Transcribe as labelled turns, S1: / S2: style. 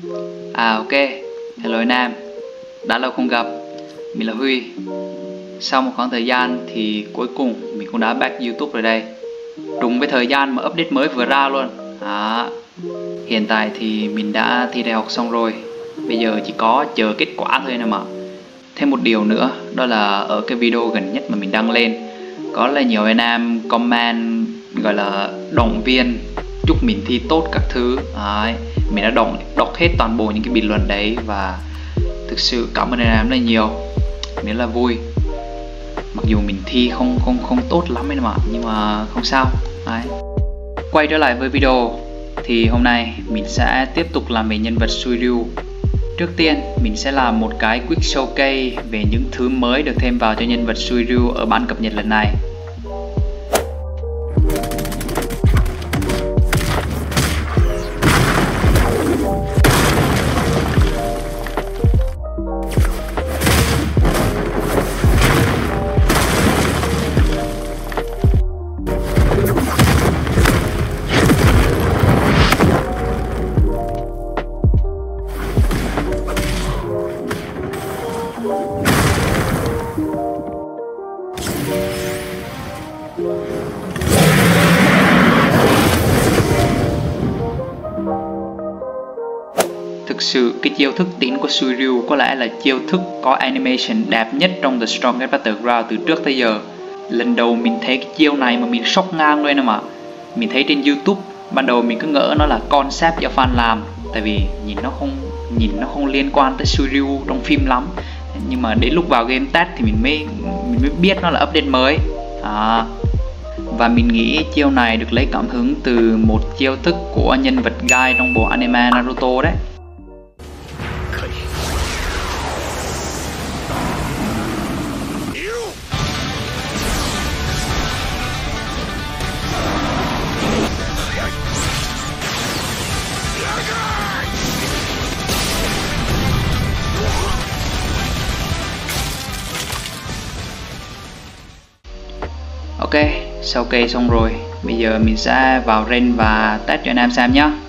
S1: Ok, hello anh Nam. Đã lâu không gặp, mình là Huy. Sau một khoảng thời gian thì cuối cùng mình cũng đã back YouTube rồi đây. Đúng với thời gian mà update mới vừa ra luôn. Hiện tại thì mình đã thi đại học xong rồi. Bây giờ chỉ có chờ kết quả thôi nè mà. Thêm một điều nữa, đó là ở cái video gần nhất mà mình đăng lên, có là nhiều anh em comment gọi là động viên chúc mình thi tốt các thứ. Mình đã đọc hết toàn bộ những cái bình luận đấy và thực sự cảm ơn anh em rất là nhiều, mình rất là vui. Mặc dù mình thi không tốt lắm ấy mà, nhưng mà không sao. Quay trở lại với video thì hôm nay mình sẽ tiếp tục làm về nhân vật Suiryu. Trước tiên mình sẽ làm một cái quick showcase về những thứ mới được thêm vào cho nhân vật Suiryu ở bản cập nhật lần này. Thực sự cái chiêu thức tín của Suiryu có lẽ là chiêu thức có animation đẹp nhất trong The Strongest Battleground từ trước tới giờ. Lần đầu mình thấy cái chiêu này mà mình sốc ngang luôn mà. Mình thấy trên YouTube, ban đầu mình cứ ngỡ nó là concept do fan làm, tại vì nhìn nó không liên quan tới Suiryu trong phim lắm. Nhưng mà đến lúc vào game test thì mình mới biết nó là update mới. Và mình nghĩ chiêu này được lấy cảm hứng từ một chiêu thức của nhân vật Guy trong bộ anime Naruto đấy. Ok, sau cây xong rồi, bây giờ mình sẽ vào rank và test cho anh em xem nhé.